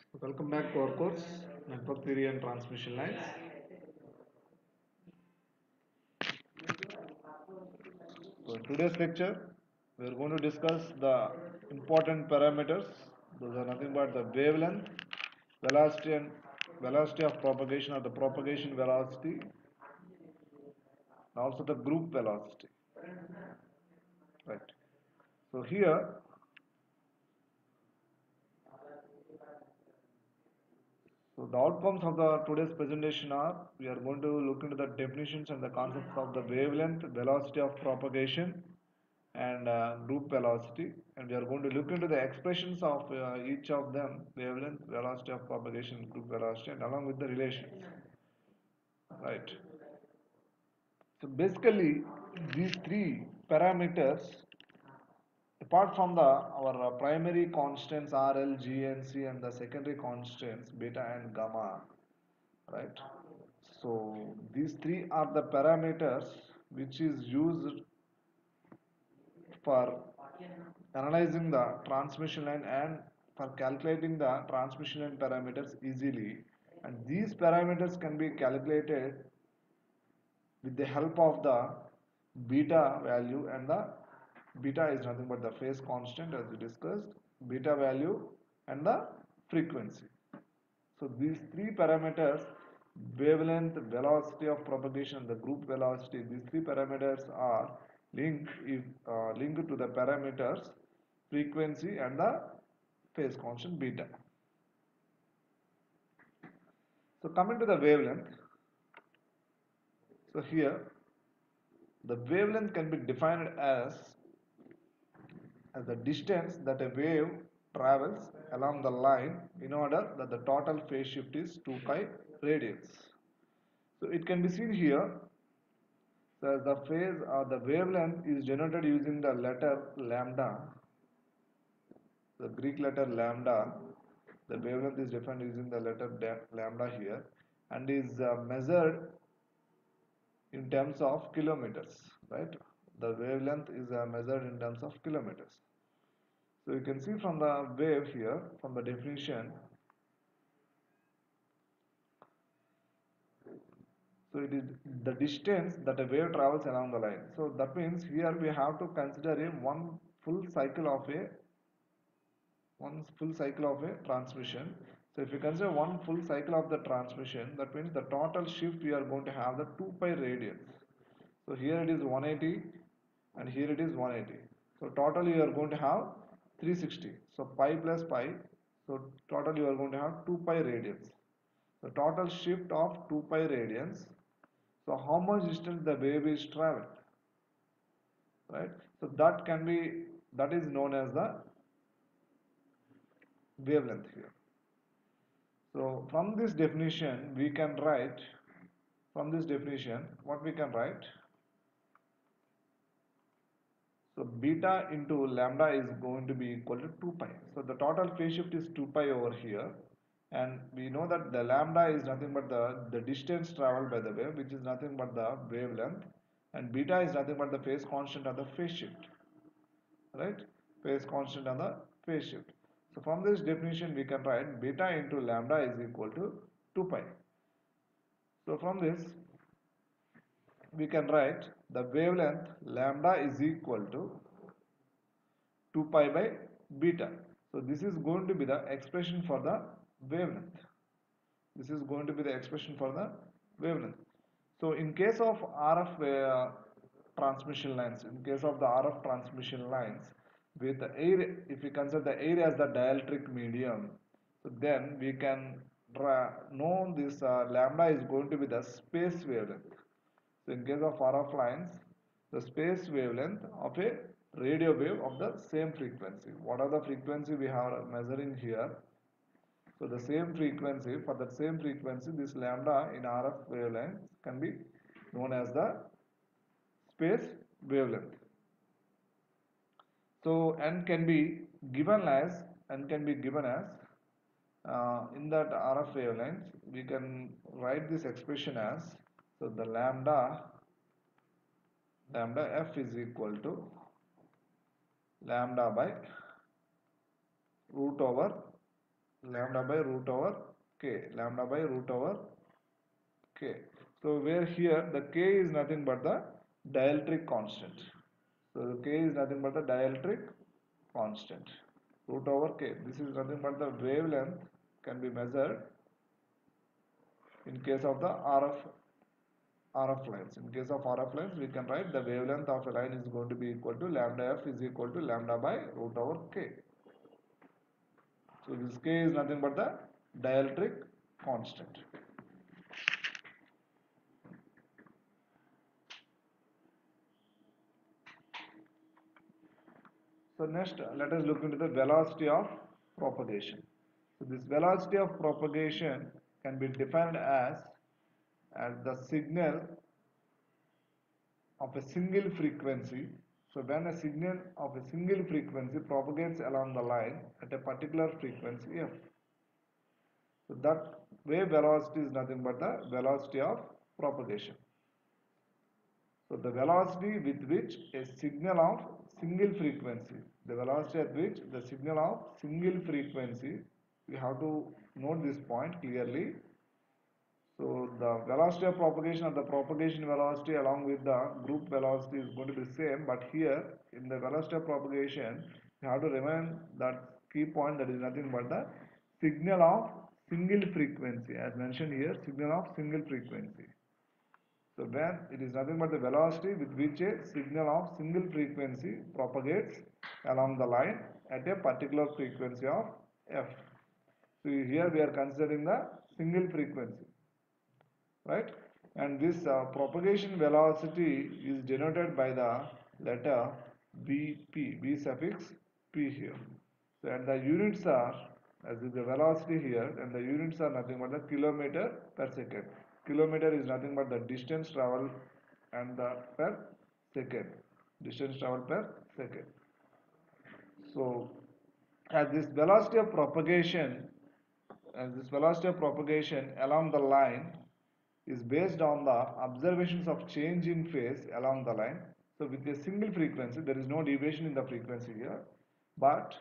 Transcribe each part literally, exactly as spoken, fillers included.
Welcome back to our course, Network Theory and Transmission Lines. So, today's lecture, we are going to discuss the important parameters. Those are nothing but the wavelength, velocity, and velocity of propagation or the propagation velocity, and also the group velocity. Right. So, here, so the outcomes of the today's presentation are we are going to look into the definitions and the concepts of the wavelength, velocity of propagation, and uh, group velocity, and we are going to look into the expressions of uh, each of them, wavelength, velocity of propagation, group velocity, and along with the relations, right? So basically these three parameters, apart from the our uh, primary constants R L, G, and C, and the secondary constants beta and gamma, right? So these three are the parameters which is used for analyzing the transmission line and for calculating the transmission line parameters easily, and these parameters can be calculated with the help of the beta value, and the beta is nothing but the phase constant as we discussed, beta value and the frequency. So these three parameters, wavelength, velocity of propagation, the group velocity, these three parameters are linked if uh, linked to the parameters frequency and the phase constant beta. So coming to the wavelength, so here the wavelength can be defined as as the distance that a wave travels along the line in order that the total phase shift is two pi radians. So it can be seen here. So as the phase or the wavelength is denoted using the letter lambda, the Greek letter lambda. The wavelength is defined using the letter lambda here, and is uh, measured in terms of kilometers, right? The wavelength is uh, measured in terms of kilometers. So you can see from the wave here, from the definition, so it is the distance that a wave travels along the line. So that means here we have to consider a one full cycle of a one full cycle of a transmission. So if you consider one full cycle of the transmission, that means the total shift we are going to have the two pi radians. So here it is one eighty and here it is one eighty. So total you are going to have three sixty. So pi plus pi. So total you are going to have two pi radians. The total shift of two pi radians. So how much distance the wave is traveled, right? So that can be, that is known as the wavelength here. So from this definition we can write, from this definition what we can write, so beta into lambda is going to be equal to two pi. So the total phase shift is two pi over here, and we know that the lambda is nothing but the, the distance traveled by the wave, which is nothing but the wavelength, and beta is nothing but the phase constant of the phase shift, right? Phase constant on the phase shift. So from this definition we can write beta into lambda is equal to two pi. So from this we can write the wavelength lambda is equal to two pi by beta. So this is going to be the expression for the wavelength. This is going to be the expression for the wavelength. So in case of R F uh, transmission lines, in case of the R F transmission lines with the area, if we consider the area as the dielectric medium, so then we can know this uh, lambda is going to be the space wavelength. So in case of R F lines, the space wavelength of a radio wave of the same frequency. What are the frequency we are measuring here? So the same frequency, for that same frequency, this lambda in R F wavelength can be known as the space wavelength. So n can be given as n can be given as uh, in that R F wavelength we can write this expression as, so the lambda lambda f is equal to lambda by root over lambda by root over k, lambda by root over k. So where here the k is nothing but the dielectric constant. So the k is nothing but the dielectric constant. Root over k. This is nothing but the wavelength can be measured in case of the R F R F lines. In case of R F lines, we can write the wavelength of a line is going to be equal to lambda f is equal to lambda by root over k. So this k is nothing but the dielectric constant. So next, let us look into the velocity of propagation. So this velocity of propagation can be defined as as the signal of a single frequency. So when a signal of a single frequency propagates along the line at a particular frequency f. So that wave velocity is nothing but the velocity of propagation. So the velocity with which a signal of single frequency, the velocity at which the signal of single frequency, we have to note this point clearly. So the velocity of propagation or the propagation velocity along with the group velocity is going to be same, but here in the velocity of propagation, you have to remind that key point, that is nothing but the signal of single frequency, as mentioned here, signal of single frequency. So when it is nothing but the velocity with which a signal of single frequency propagates along the line at a particular frequency of f. So here we are considering the single frequency, right? And this uh, propagation velocity is denoted by the letter Vp, V suffix p here. So and the units are, as is the velocity here, and the units are nothing but the kilometer per second. Kilometer is nothing but the distance traveled and the per second. Distance traveled per second. So as this velocity of propagation, as this velocity of propagation along the line is based on the observations of change in phase along the line. So with a single frequency, there is no deviation in the frequency here, but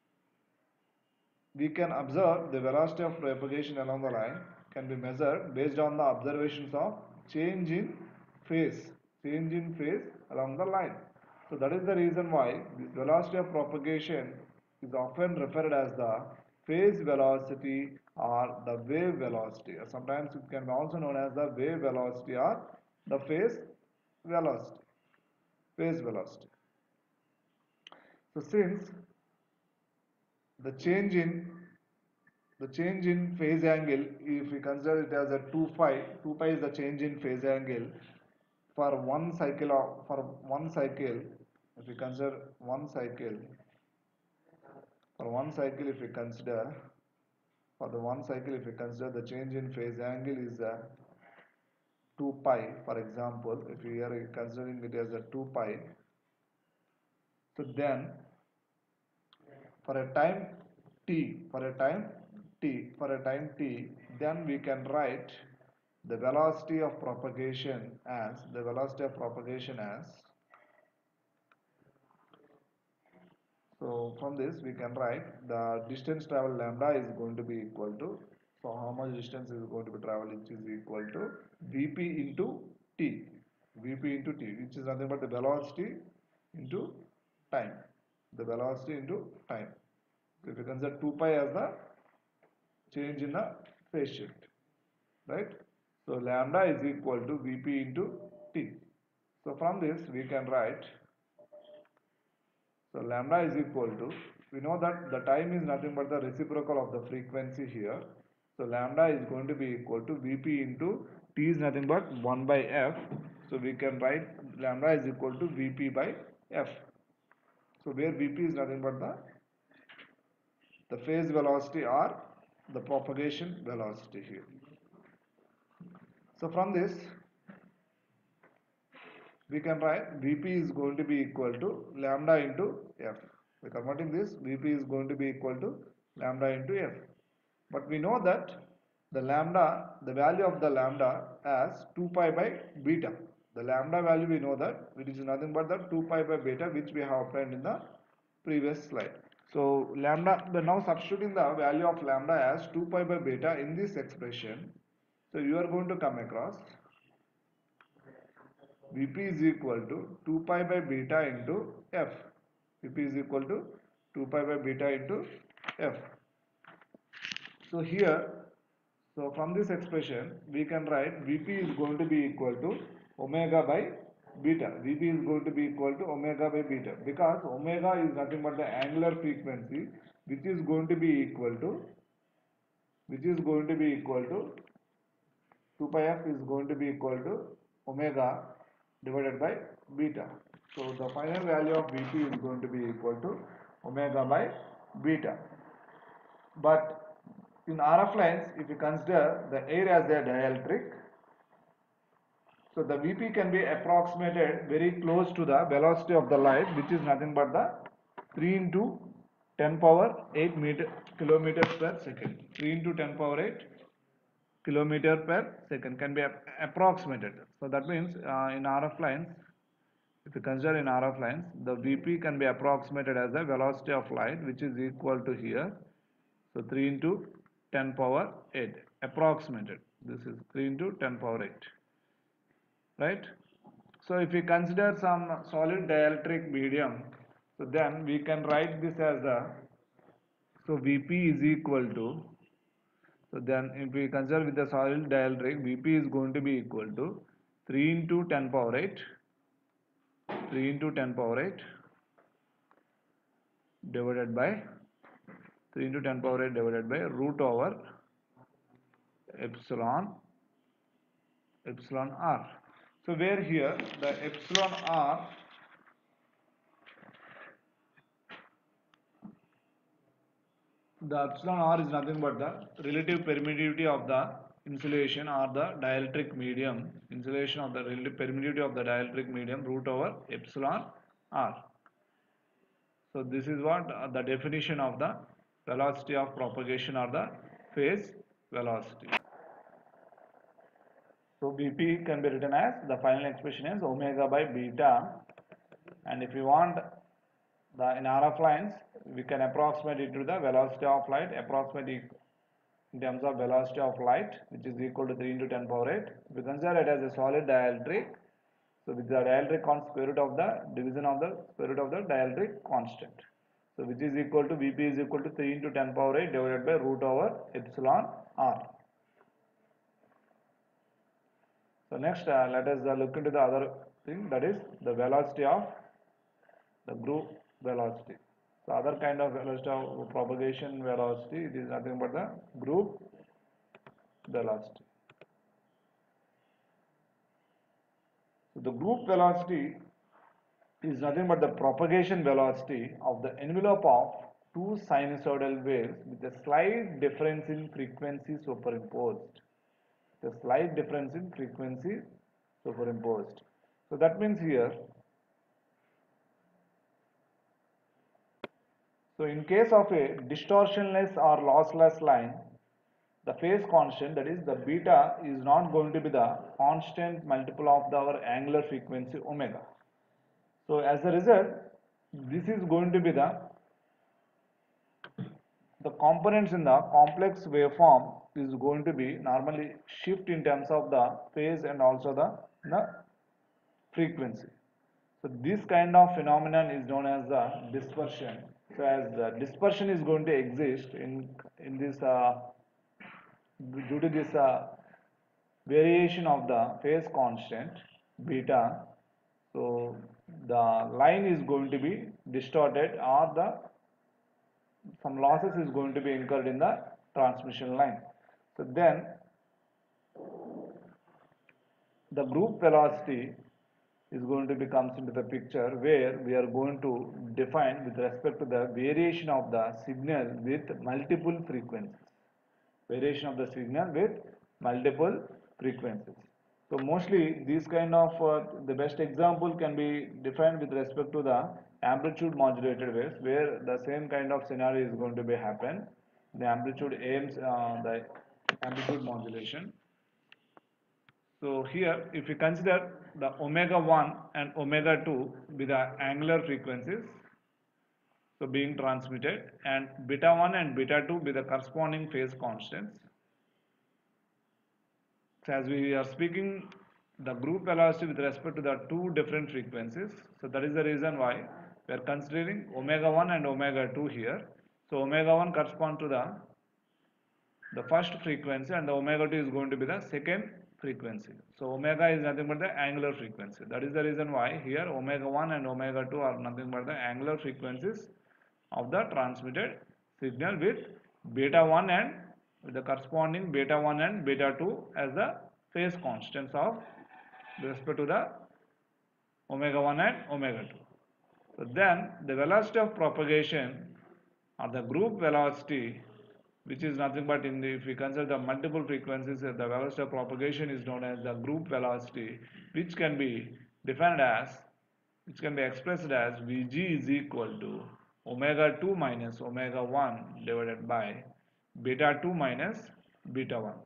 we can observe the velocity of propagation along the line can be measured based on the observations of change in phase, change in phase along the line. So that is the reason why this velocity of propagation is often referred as the phase velocity or the wave velocity, or sometimes it can be also known as the wave velocity or the phase velocity, phase velocity. So since the change in the change in phase angle, if we consider it as a two pi, two pi is the change in phase angle for one cycle of, for one cycle, if we consider one cycle, for one cycle if we consider, for the one cycle if we consider the change in phase angle is uh, two pi, for example, if we are considering it as a two pi, so then for a time t, for a time t, for a time t, then we can write the velocity of propagation as, the velocity of propagation as, so from this we can write the distance traveled lambda is going to be equal to, so how much distance is going to be traveled, which is equal to Vp into t, Vp into t, which is nothing but the velocity into time, the velocity into time. So if you consider two pi as the change in the phase shift, right? So lambda is equal to Vp into t. So from this we can write, so lambda is equal to, we know that the time is nothing but the reciprocal of the frequency here. So lambda is going to be equal to Vp into t is nothing but one by f. So we can write lambda is equal to Vp by f. So where Vp is nothing but the the phase velocity or the propagation velocity here. So from this we can write Vp is going to be equal to lambda into f. By converting this, Vp is going to be equal to lambda into f. But we know that the lambda, the value of the lambda as two pi by beta. The lambda value we know that, which is nothing but the two pi by beta, which we have obtained in the previous slide. So lambda, the now substituting the value of lambda as two pi by beta in this expression. So you are going to come across Vp is equal to two pi by beta into f. Vp is equal to two pi by beta into f. So here, so from this expression, we can write Vp is going to be equal to omega by beta. Vp is going to be equal to omega by beta because omega is nothing but the angular frequency which is going to be equal to which is going to be equal to two pi f is going to be equal to omega divided by beta. So the final value of Vp is going to be equal to omega by beta. But in R F lines, if you consider the air as a dielectric, so the Vp can be approximated very close to the velocity of the light, which is nothing but the three into ten power eight meter kilometers per second. three into ten power eight kilometer per second can be approximated. So that means uh, in R F lines, if you consider in R F lines, the Vp can be approximated as the velocity of light, which is equal to here. So three into ten power eight approximated. This is three into ten power eight. Right? So if we consider some solid dielectric medium, so then we can write this as the, so Vp is equal to, so then if we consider with the solid dielectric, Vp is going to be equal to three into ten power eight, three into ten power eight divided by three into ten power eight divided by root over epsilon epsilon r. So where here the epsilon r, the epsilon r is nothing but the relative permittivity of the insulation or the dielectric medium, insulation of the relative permittivity of the dielectric medium root over epsilon r. So this is what uh, the definition of the velocity of propagation or the phase velocity. So Vp can be written as, the final expression is omega by beta, and if you want the in R F lines, we can approximate it to the velocity of light, approximate it in terms of velocity of light, which is equal to three into ten power eight. If we consider it as a solid dielectric, so with the dielectric constant, square root of the division of the square root of the dielectric constant, so which is equal to Vp is equal to three into ten power eight divided by root over epsilon r. So next uh, let us uh, look into the other thing, that is the velocity of the group velocity. So other kind of velocity of propagation velocity, it is nothing but the group velocity. So the group velocity is nothing but the propagation velocity of the envelope of two sinusoidal waves with a slight difference in frequency superimposed. The slight difference in frequency superimposed. So that means here, so in case of a distortionless or lossless line, the phase constant, that is the beta, is not going to be the constant multiple of the, our angular frequency omega. So as a result, this is going to be the the components in the complex waveform is going to be normally shift in terms of the phase and also the, the frequency. So this kind of phenomenon is known as the dispersion. So as the dispersion is going to exist in in this uh, due to this uh, variation of the phase constant beta, so the line is going to be distorted or the some losses is going to be incurred in the transmission line. So then the group velocity is going to be comes into the picture, where we are going to define with respect to the variation of the signal with multiple frequencies. Variation of the signal with multiple frequencies. So mostly these kind of uh, the best example can be defined with respect to the amplitude modulated waves, where the same kind of scenario is going to be happen. The amplitude aims uh, the amplitude modulation. So here, if we consider the omega one and omega two with the angular frequencies, so being transmitted, and beta one and beta two be the corresponding phase constants. So as we are speaking the group velocity with respect to the two different frequencies, so that is the reason why we are considering omega one and omega two here. So omega one correspond to the the first frequency and the omega two is going to be the second frequency. So omega is nothing but the angular frequency. That is the reason why here omega one and omega two are nothing but the angular frequencies of the transmitted signal with beta one and with the corresponding beta one and beta two as the phase constants of with respect to the omega one and omega two. So then the velocity of propagation or the group velocity, which is nothing but in the, if we consider the multiple frequencies, the velocity of propagation is known as the group velocity, which can be defined as, which can be expressed as Vg is equal to omega two minus omega one divided by beta two minus beta one.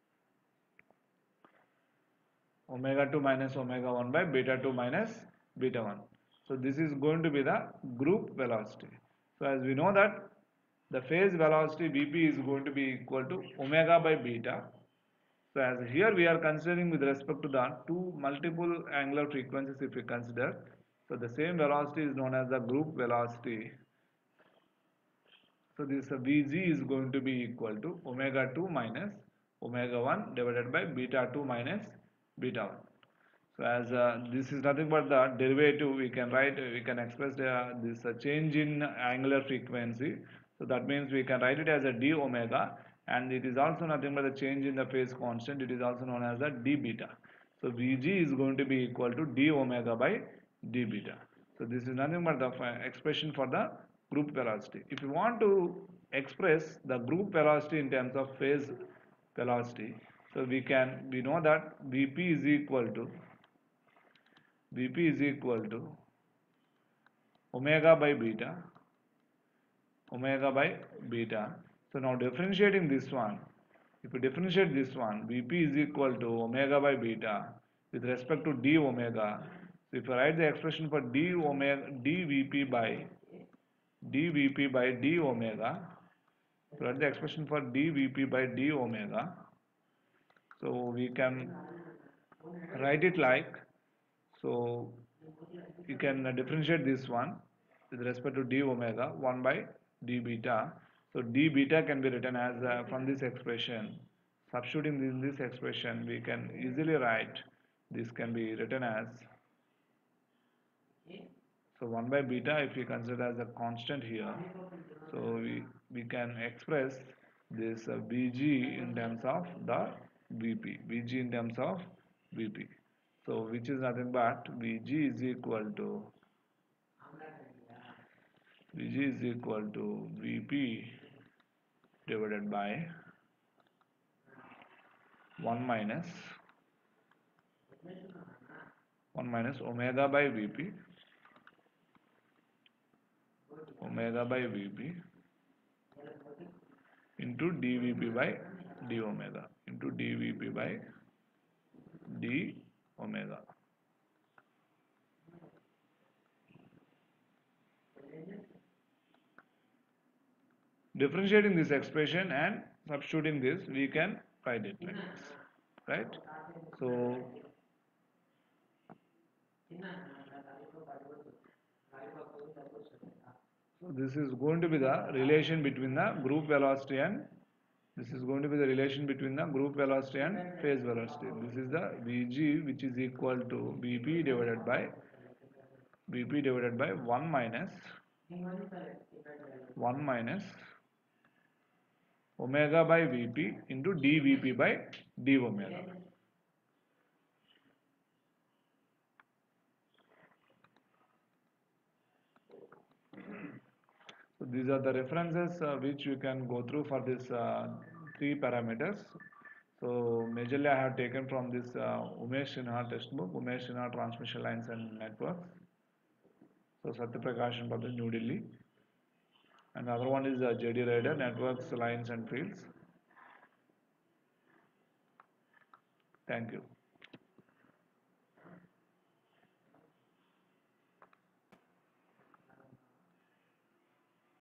Omega two minus omega one by beta two minus beta one. So this is going to be the group velocity. So as we know that the phase velocity Vp is going to be equal to omega by beta. So as here we are considering with respect to the two multiple angular frequencies, if we consider, so the same velocity is known as the group velocity. So this uh, Vg is going to be equal to omega two minus omega one divided by beta two minus beta one. So as uh, this is nothing but the derivative, we can write, we can express uh, this uh, change in angular frequency. So that means we can write it as a d omega, and it is also nothing but the change in the phase constant. It is also known as the d beta. So Vg is going to be equal to d omega by d beta. So this is nothing but the expression for the group velocity. If you want to express the group velocity in terms of phase velocity, so we can, we know that Vp is equal to Vp is equal to omega by beta, omega by beta. So now differentiating this one, if we differentiate this one, Vp is equal to omega by beta with respect to d omega. So if I write the expression for d omega dVp by dVp by d omega, so write the expression for dVp by d omega. So we can write it like, so you can differentiate this one with respect to d omega one by d beta. So d beta can be written as uh, from this expression, substituting in this expression we can easily write, this can be written as, so one by beta if we consider as a constant here, so we, we can express this uh, Vg in terms of the Vp, Vg in terms of Vp. So which is nothing but Vg is equal to Vg is equal to Vp divided by one minus one minus omega by Vp, omega by Vp into dVp by d omega into dVp by d omega. Differentiating this expression and substituting this, we can write it like this, right? So So this is going to be the relation between the group velocity and this is going to be the relation between the group velocity and phase velocity. This is the Vg, which is equal to Vp divided by Vp divided by one minus one minus omega by Vp into dVp by d omega. So these are the references uh, which you can go through for this uh, three parameters. So majorly I have taken from this uh, Umesh Sinha textbook, Umesh Sinha Transmission Lines and Networks. So Satyaprakash Bhatt, New Delhi. And the other one is uh, J D Ryder, Networks, Lines and Fields. Thank you.